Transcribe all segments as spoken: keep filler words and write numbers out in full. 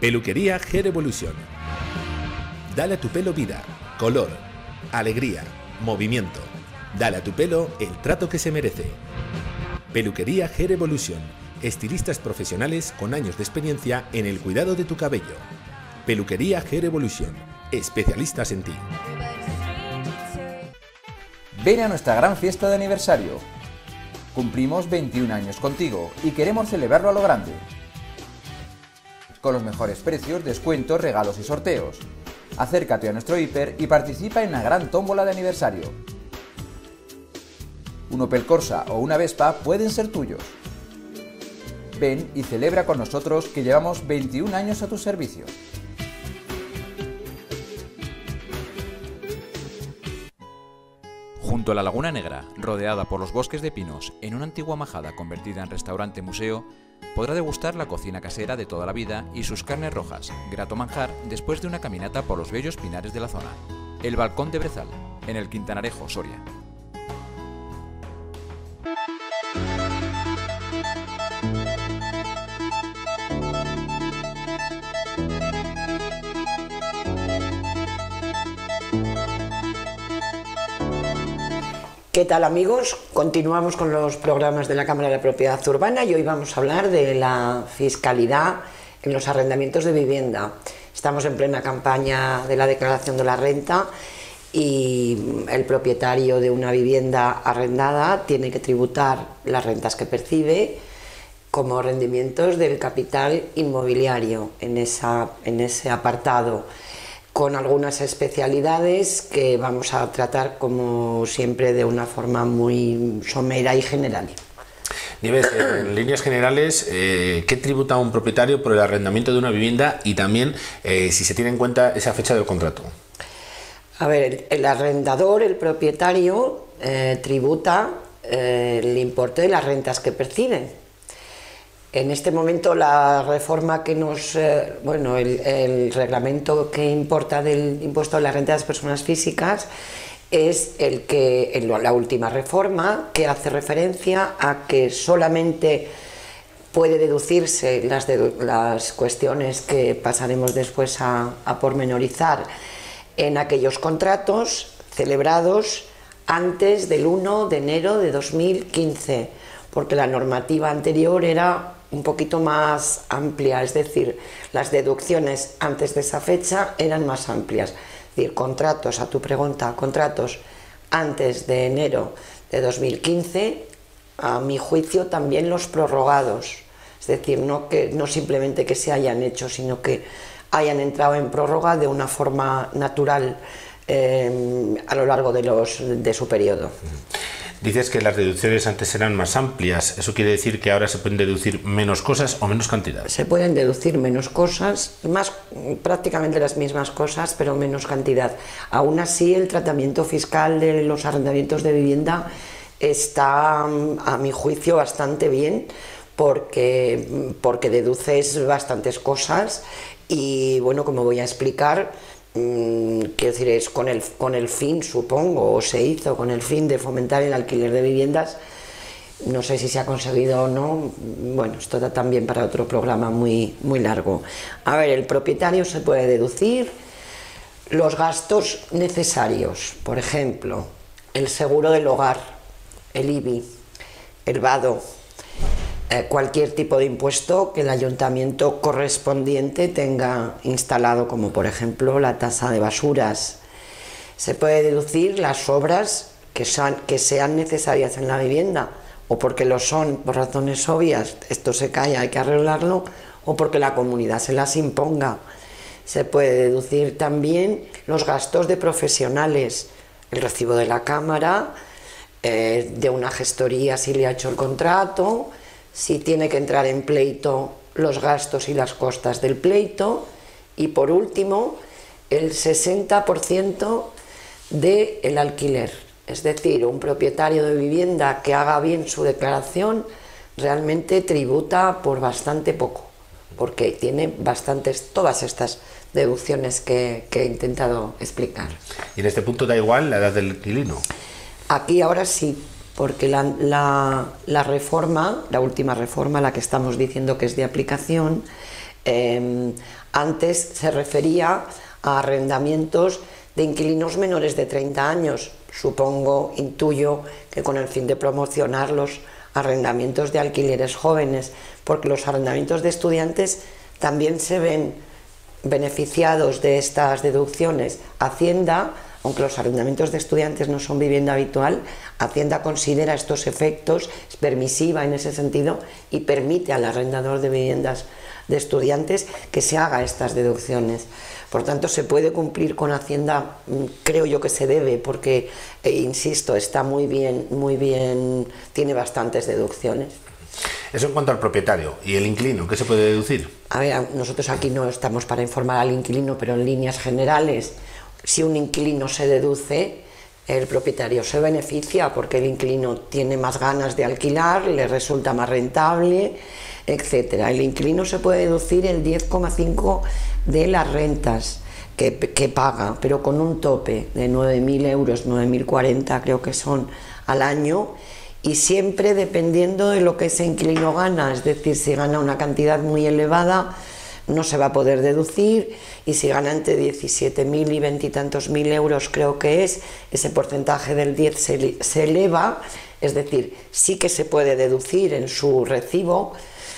Peluquería Hair Evolution. Dale a tu pelo vida, color, alegría, movimiento. Dale a tu pelo el trato que se merece. Peluquería Hair Evolution. Estilistas profesionales con años de experiencia en el cuidado de tu cabello. Peluquería Hair Evolution. Especialistas en ti. Ven a nuestra gran fiesta de aniversario. Cumplimos veintiún años contigo y queremos celebrarlo a lo grande. Con los mejores precios, descuentos, regalos y sorteos. Acércate a nuestro hiper y participa en la gran tómbola de aniversario. Un Opel Corsa o una Vespa pueden ser tuyos. Ven y celebra con nosotros que llevamos veintiún años a tu servicio. Junto a la Laguna Negra, rodeada por los bosques de pinos, en una antigua majada convertida en restaurante-museo, podrá degustar la cocina casera de toda la vida y sus carnes rojas, grato manjar después de una caminata por los bellos pinares de la zona. El Balcón de Brezal, en el Quintanarejo, Soria. ¿Qué tal, amigos? Continuamos con los programas de la Cámara de la Propiedad Urbana y hoy vamos a hablar de la fiscalidad en los arrendamientos de vivienda. Estamos en plena campaña de la declaración de la renta y el propietario de una vivienda arrendada tiene que tributar las rentas que percibe como rendimientos del capital inmobiliario en, esa, en ese apartado, con algunas especialidades que vamos a tratar, como siempre, de una forma muy somera y general. Nieves, en líneas generales, eh, ¿qué tributa un propietario por el arrendamiento de una vivienda y también eh, si se tiene en cuenta esa fecha del contrato? A ver, el, el arrendador, el propietario, eh, tributa eh, el importe de las rentas que percibe. En este momento la reforma que nos, eh, bueno, el, el reglamento que importa del impuesto de la renta de las personas físicas es el que, en la última reforma, que hace referencia a que solamente puede deducirse las, dedu las cuestiones que pasaremos después a, a pormenorizar en aquellos contratos celebrados antes del uno de enero de dos mil quince, porque la normativa anterior era un poquito más amplia, es decir, las deducciones antes de esa fecha eran más amplias. Es decir, contratos, a tu pregunta, contratos antes de enero de dos mil quince, a mi juicio también los prorrogados, es decir, no, que, no simplemente que se hayan hecho, sino que hayan entrado en prórroga de una forma natural eh, a lo largo de, los, de su periodo. Dices que las deducciones antes eran más amplias. ¿Eso quiere decir que ahora se pueden deducir menos cosas o menos cantidad? Se pueden deducir menos cosas, más prácticamente las mismas cosas, pero menos cantidad. Aún así, el tratamiento fiscal de los arrendamientos de vivienda está, a mi juicio, bastante bien, porque, porque deduces bastantes cosas y, bueno, como voy a explicar, quiero decir, es con el, con el fin, supongo, o se hizo con el fin de fomentar el alquiler de viviendas. No sé si se ha conseguido o no, bueno, esto da también para otro programa muy, muy largo. A ver, el propietario se puede deducir los gastos necesarios, por ejemplo, el seguro del hogar, el I B I, el vado, eh, cualquier tipo de impuesto que el ayuntamiento correspondiente tenga instalado, como por ejemplo la tasa de basuras. Se puede deducir las obras que sean, que sean necesarias en la vivienda, o porque lo son por razones obvias, esto se cae, hay que arreglarlo, o porque la comunidad se las imponga. Se puede deducir también los gastos de profesionales, el recibo de la cámara, eh, de una gestoría si le ha hecho el contrato, si tiene que entrar en pleito, los gastos y las costas del pleito, y por último el sesenta por ciento del alquiler. Es decir, un propietario de vivienda que haga bien su declaración realmente tributa por bastante poco, porque tiene bastantes, todas estas deducciones que, que he intentado explicar. ¿Y en este punto da igual la edad del inquilino? Aquí ahora sí, porque la, la, la reforma, la última reforma, la que estamos diciendo que es de aplicación, Eh, antes se refería a arrendamientos de inquilinos menores de treinta años. Supongo, intuyo, que con el fin de promocionar los arrendamientos de alquileres jóvenes, porque los arrendamientos de estudiantes también se ven beneficiados de estas deducciones. Hacienda, aunque los arrendamientos de estudiantes no son vivienda habitual, Hacienda considera estos efectos, es permisiva en ese sentido y permite al arrendador de viviendas de estudiantes que se haga estas deducciones. Por tanto, se puede cumplir con Hacienda, creo yo que se debe, porque, eh, insisto, está muy bien, muy bien, tiene bastantes deducciones. Eso en cuanto al propietario. ¿Y el inquilino? ¿Qué se puede deducir? A ver, nosotros aquí no estamos para informar al inquilino, pero en líneas generales, si un inquilino se deduce, el propietario se beneficia porque el inquilino tiene más ganas de alquilar, le resulta más rentable, etcétera. El inquilino se puede deducir el diez coma cinco de las rentas que, que paga, pero con un tope de nueve mil euros, nueve mil cuarenta creo que son al año, y siempre dependiendo de lo que ese inquilino gana, es decir, si gana una cantidad muy elevada no se va a poder deducir, y si gana entre diecisiete mil y veintitantos mil euros creo que es, ese porcentaje del diez se, se eleva, es decir, sí que se puede deducir en su recibo.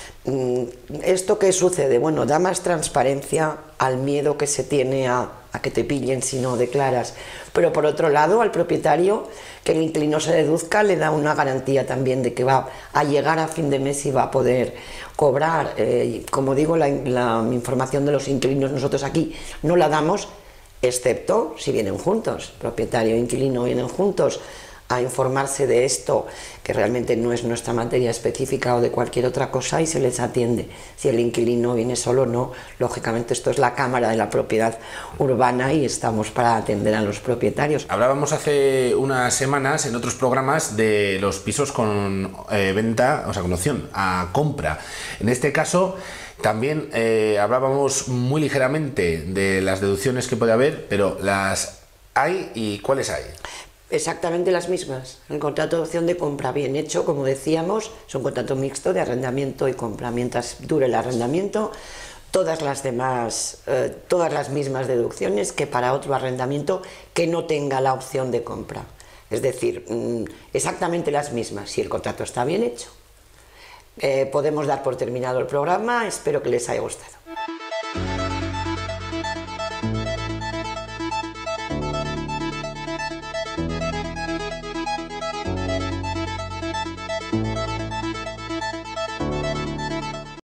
¿Esto qué sucede? Bueno, da más transparencia al miedo que se tiene a, a que te pillen si no declaras, pero por otro lado al propietario que el inquilino se deduzca le da una garantía también de que va a llegar a fin de mes y va a poder cobrar. Eh, como digo, la, la información de los inquilinos nosotros aquí no la damos, excepto si vienen juntos, propietario e inquilino vienen juntos a informarse de esto, que realmente no es nuestra materia específica o de cualquier otra cosa, y se les atiende. Si el inquilino viene solo, no. Lógicamente esto es la Cámara de la Propiedad Urbana y estamos para atender a los propietarios. Hablábamos hace unas semanas en otros programas de los pisos con eh, venta, o sea, con opción a compra. En este caso también eh, hablábamos muy ligeramente de las deducciones que puede haber, pero ¿las hay y cuáles hay? Exactamente las mismas. El contrato de opción de compra bien hecho, como decíamos, es un contrato mixto de arrendamiento y compra. Mientras dure el arrendamiento, todas las demás, eh, todas las mismas deducciones que para otro arrendamiento que no tenga la opción de compra. Es decir, mmm, exactamente las mismas, si el contrato está bien hecho. Eh, podemos dar por terminado el programa, espero que les haya gustado.